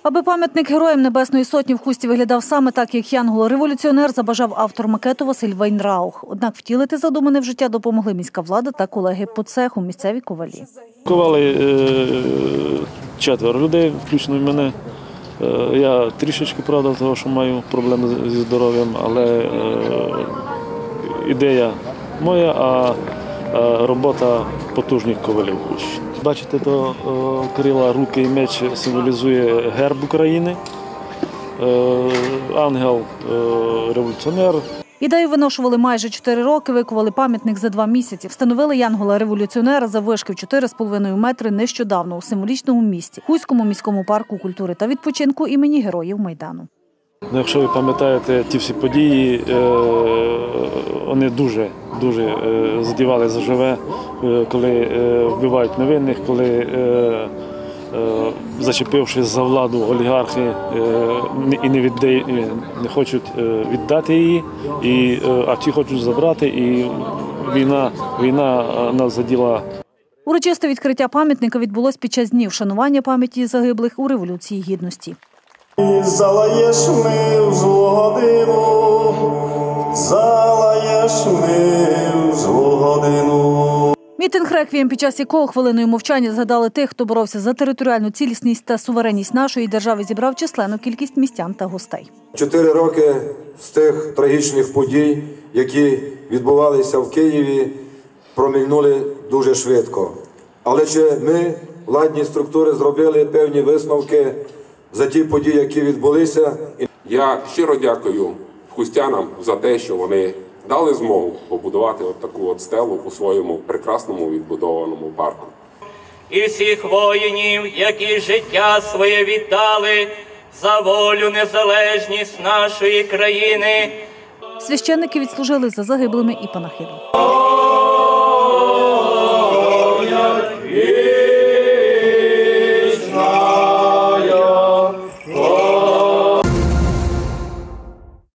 Аби пам'ятник Героям Небесної Сотні в Хусті виглядав саме так, як Янгол-революціонер, забажав автор макету Василь Вайнраух. Однак втілити задумане в життя допомогли міська влада та колеги по цеху, місцеві ковалі. Ковали 4 людей, включно і мене. Я трішечки, правда, того, що маю проблеми зі здоров'ям, але ідея моя, а робота потужних ковалів. Бачите, то крила, руки і меч символізує герб України, ангел – революціонер. Ідею виношували майже 4 роки, викували пам'ятник за 2 місяці. Встановили Янгола-революціонера заввишки в 4,5 метри нещодавно у символічному місті – Хуському міському парку культури та відпочинку імені Героїв Майдану. Якщо ви пам'ятаєте ті всі події, вони дуже задівали заживе, коли вбивають невинних, коли, зачепившись за владу, олігархи і не хочуть віддати її, а ті хочуть забрати, і війна нас заділа. Урочисте відкриття пам'ятника відбулось під час днів вшанування пам'яті загиблих у Революції Гідності. Залаєш ми в злу годину, залаєш ми в злу годину. Мітинг-реквієм, під час якого хвилиною мовчання згадали тих, хто боровся за територіальну цілісність та суверенність нашої держави, зібрав численну кількість містян та гостей. 4 роки з тих трагічних подій, які відбувалися в Києві, промайнули дуже швидко. Але чи ми, владні структури, зробили певні висновки за ті події, які відбулися? Я щиро дякую хустянам за те, що вони дали змогу побудувати таку стелу у своєму прекрасному відбудованому парку. І всіх воїнів, які життя своє віддали за волю, незалежність нашої країни. Священники відслужили за загиблими і панахиду.